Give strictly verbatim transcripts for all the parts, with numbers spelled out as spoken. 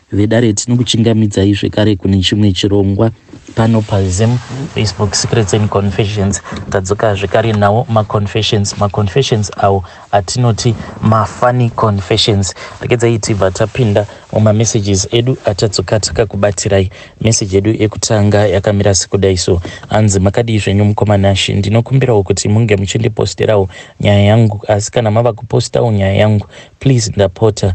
vedare tinokuchingamidzai zvekare kune chimwe chirongwa pano pazim Facebook Secrets and Confessions. Tadzoka zvekare nawo maconfessions maconfessions awo atinoti mafunny confessions. Regedzai tibva tapinda mumamessages edu atadzoka takakubatirai. Message edu ekutanga yakamira sekudai so: anzi makadii zvenyu mukomanashi, ndinokumbirawo kuti munge muchindiposterawo nyaya yangu, asi kana mava kupostawo nyaya yangu please ndapota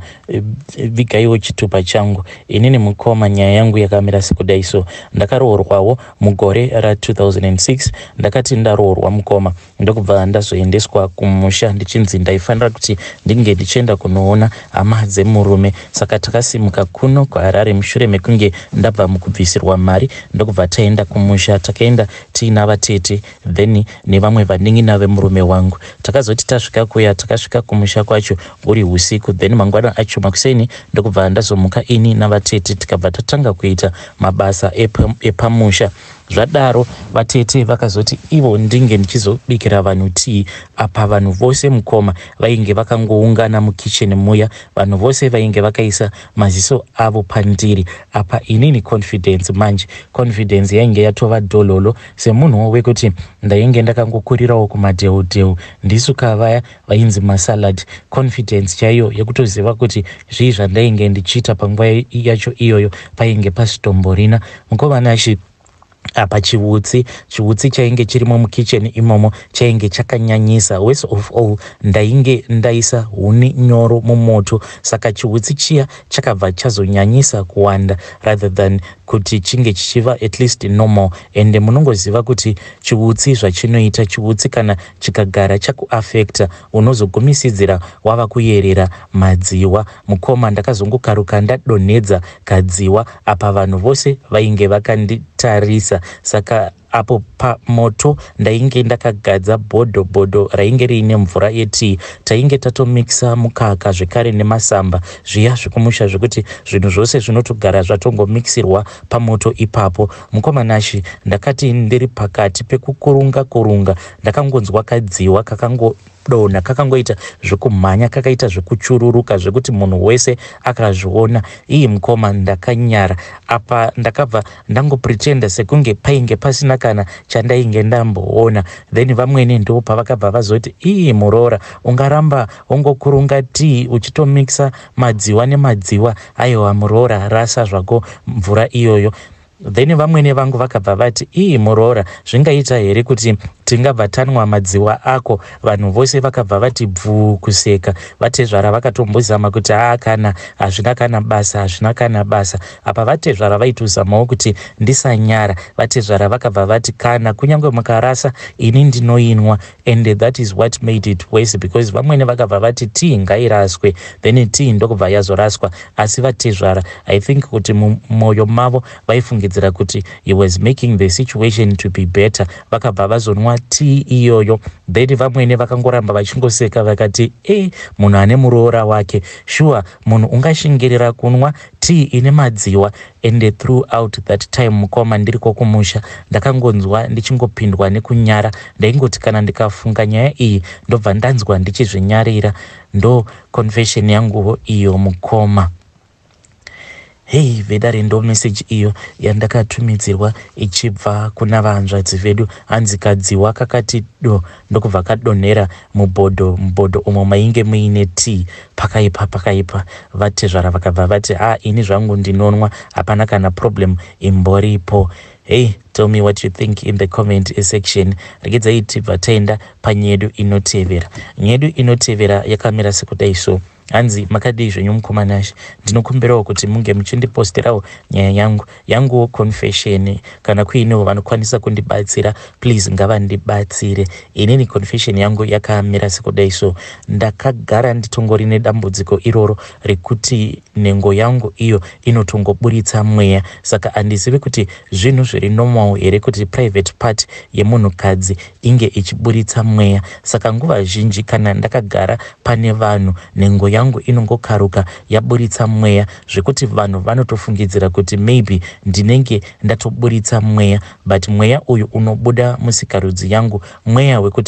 vigaiwo chitupa changu. Inini mukoma, nyaya yangu yakamira sekudai so: ndakaroorwawo mugore ra two thousand six. Ndakati ndaroorwa mukoma ndokubva ndazoendeswa kumusha ndichinzi ndaifanira kuti ndinge ndichienda kunoona hama dzemurume. Saka takasimuka kuno kuHarare mushure mekunge ndabva mukubvisirwa mari ndokubva taenda kumusha. Takaenda tiina vatete then nevamwe vaning'ina vemurume wangu. Takazoti tasvika kuya takasvika kumusha kwacho uri usiku, then mangwana acho makuseni ndokubva ndazomuka ini navatete tikabva tatanga kuita mabasa epamusha. Zvadaro vatete vakazoti ivo ndinge ndichizobikira vanhu tii. Apa vanhu vose mukoma vainge vakangoungana mukicheni muya, vanhu vose vainge vakaisa maziso avo pandiri. Apa inini confidence manje, confidence yainge yatova dololo semunhu wekuti ndainge ndakangokurirawo kumadheudheu ndisuka vaya vainzi masalad. Confidence chaiyo yekutoziva kuti zvii zvandainge ndichiita panguva yacho iyoyo painge pasitomborina. Mukomanashi apa chiutsi chiutsi chainge chirimo mukicheni imomo chainge chakanyanyisa. Worst of all, ndainge ndaisa huni nyoro mumoto, saka chiutsi chiya chakabva chazonyanyisa kuwanda rather than kuti chinge chichiva at least normal. Ende munongoziva kuti chiutsi zvachinoita, chiutsi kana chikagara chakuafecta unozogumisidzira wava kuyerera madziwa. Mukoma ndakazongokaruka ndadonhedza kadziwa, apa vanhu vose vainge vakanditarisa. Saka apo pamoto ndainge ndakagadza bhodho bhodho rainge riine mvura yetii. Tainge tatomixa mukaka zvekare nemasamba zviya zvekumusha zvekuti zvinhu zvose zvinotogara zvatongomixirwa pamoto ipapo. Mukomanashi ndakati ndiri pakati pekukurunga kurunga ndakangonzwa kadziwa kakango dona kakangoita zvekumhanya kakaita zvekuchururuka zvekuti munhu wese akazviona. Iyi mukoma ndakanyara. Apa ndakabva ndangopretenda sekunge painge pasina kana chandainge ndamboona. Then vamwene ndo pavakabva vazoti iyi muroora ungaramba wongokurunga tii uchitomixa madziwa nemadziwa. Aiwa muroora, rasa zvako mvura iyoyo. Then vamwene vangu vakabva vati iyi muroora zvingaita here kuti tingabva tanwa madziwa ako. Vanhu vose vakabva vati bvuu kuseka. Vatezvara vakatombozama kuti haa kana hazvina kana basa hazvina kana basa. Apa vatezvara vaitozamawo kuti ndisanyara. Vatezvara vakabva vati kana kunyange mukarasa ini ndinoinwa. And that is what made it worse because vamwene vakabva vati tii ngairaswe, then tii ndokubva yazoraswa. Asi vatezvara I think kuti mumwoyo mavo vaifungidzira kuti he was making the situation to be better. Vakabva vazonwa tii iyoyo. Then vamwene vakangoramba vachingoseka vakati e munhu ane muroora wake. Sure, munhu ungashingirira kunwa tii ine madziwa. And throughout that time mukoma ndiriko kumusha ndakangonzwa ndichingopindwa nekunyara. Ndaingoti kana ndikafunga nyaya iyi ndobva ndanzwa ndichizvinyarira. Ndo confession yangu iyo mukoma. Hey, vedare ndo message iyo yandakatumidzirwa ichibva kuna vahanzvadzi vedu. Hanzi kadziwa kakati do ndokubva kadonhera mubhodho mubhodho umo mainge muine tii. Pakaipa pakaipa. Vatezvara vakabva vati ah ini zvangu ndinonwa hapana kana problem imboripo. Hey, tell me what you think in the comment section. Regedzai tibva taenda panyedu inotevera. Nyedu inotevera yakamira sekudai so: hanzi makadii zvenyu mukomanashi, ndinokumbirawo kuti munge muchindiposterawo nyaya yangu yanguwo confession. Kana kuinewo vanokwanisa kundibatsira please ngavandibatsire. Inini confession yangu yakamira sekudai so: ndakagara nditongori nedambudziko iroro rekuti nengo yangu iyo inotongoburitsa mweya. Saka handizivi kuti zvinhu zviri normal here kuti private part yemunhukadzi inge ichiburitsa mweya. Saka nguva zhinji kana ndakagara pane vanhu nengo yangu yangu inongokaruka yaburitsa mweya zvekuti vanhu vanotofungidzira kuti maybe ndinenge ndatoburitsa mweya, but mweya uyu unobuda musikarudzi yangu, mweya wekuti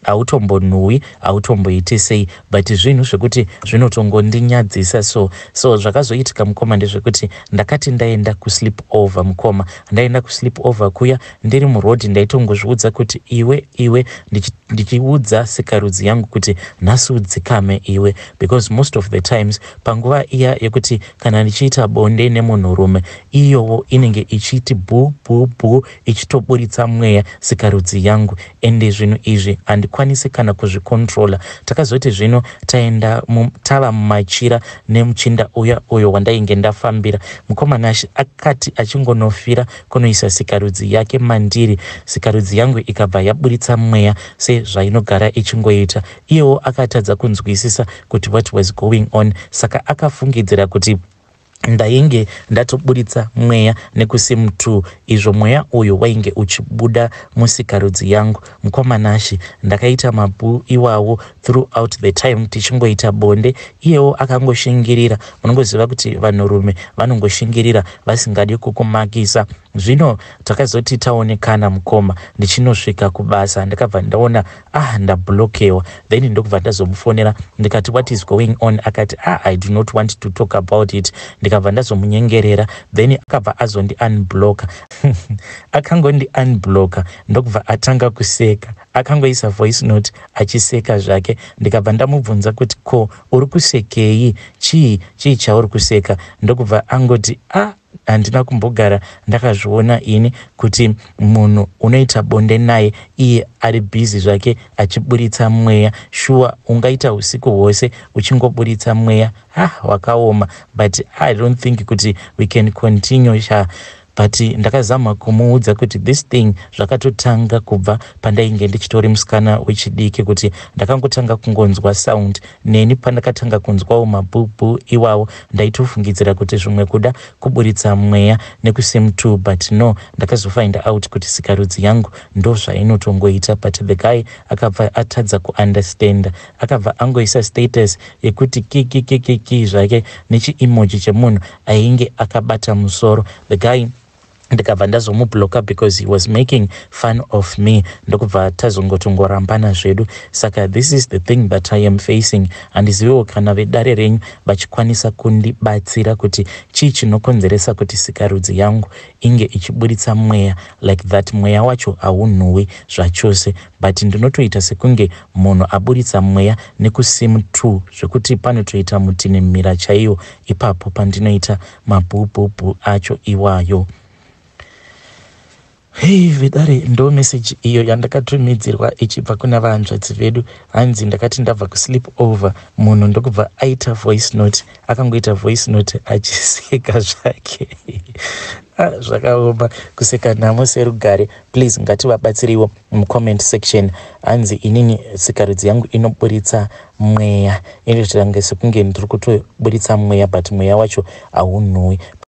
autombonhuwi automboiti sei, but zvinhu zvekuti zvinotongondinyadzisa. so so zvakazoitika mukoma ndezvekuti ndakati ndaenda kusleep over mukoma, ndaenda kusleep over kuya ndiri murodhi ndaitongozviudza kuti iwe iwe ndichiudza sikarudzi yangu kuti nhasi udzikame iwe, because most of the times panguva iya yekuti kana ndichiita bonde nemunhurume iyowo inenge ichiti bhu bhu bhu ichitoburitsa mweya sikarudzi yangu, ende zvinhu izvi handikwanisi kana kuzvikontrola. Takazoti zvino taenda tava mumachira nemuchinda uya uyo wandainge ndafambira, mukomana akati achingonofira kunoisa sikarudzi yake mandiri, sikarudzi yangu ikabva yaburitsa mweya sezvainogara ichingoita. Iyewo akatadza kunzwisisa kuti what was going on, saka akafungidzira kuti ndainge ndatoburitsa mweya nekusimtu, izvo mweya uyo wainge uchibuda musikarudzi yangu. Mukomanashi ndakaita mabhu iwawo throughout the time tichingoita bonde, iyewo akangoshingirira. Unongoziva kuti vanhurume vanongoshingirira vasingadi kukumakisa. Zvino takazoti taonekana mukoma, ndichinosvika kubasa ndakabva ndaona ah ndablokewa, then ndokubva ndazomufonera ndikati what is going on, akati ah I do not want to talk about it. Ndikabva ndazomunyengerera, then akabva azondi unblocka akangondi unblocka ndokubva atanga kuseka, akangoisa voice note achiseka zvake. Ndikabva ndamubvunza kuti ko uri kusekei, chii chii chauri kuseka, ndokubva angoti ah handina kumbogara ndakazviona ini kuti munhu unoita bonde naye iye ari busy zvake achiburitsa mweya. Sure ungaita usiku hwose uchingoburitsa mweya, ah wakaoma, but I don't think kuti we can continue sha. But ndakazama kumuudza kuti this thing zvakatotanga kubva pandainge ndichitori musikana wechidiki, kuti ndakangotanga kungonzwa sound, neni pandakatanga kunzwawo mabhubhu iwawo ndaitofungidzira kuti zvimwe kuda kuburitsa mweya nekusimtu, but no, ndakazofind out kuti sikarudzi yangu ndo zvainotongoita. But the guy akabva atadza kuunderstand, akabva angoisa status yekuti kikikikiki zvake nechi-emoji chemunhu ainge akabata musoro. The guy ndikabva ndazomubloka because he was making fun of me, ndokubva tazongotongorambana zvedu. Saka this is the thing that I am facing, handiziviwo kana vedare renyu vachikwanisa kundibatsira kuti chii chinokonzeresa kuti sikarudzi yangu inge ichiburitsa mweya like that. Mweya wacho haunhuwi zvachose, but ndinotoita sekunge munhu aburitsa mweya nekusimtu, zvekuti panotoita mutinhimira chaiwo ipapo pandinoita mabhubhubhu acho iwayo. Hey vedare, ndo message iyo yandakatumidzirwa ichibva kuna vahanzvadzi vedu. Hanzi ndakati ndabva kusleep over, munhu ndokubva aita voice note, akangoita voice note achiseka zvake zvakaoma, kuseka nhamo serugare. Please ngativabatsiriwo mucomment section. Hanzi inini sikarudzi yangu inoburitsa mweya, inotoita sekunge ndiri kutoburitsa mweya but mweya wacho haunhuwi.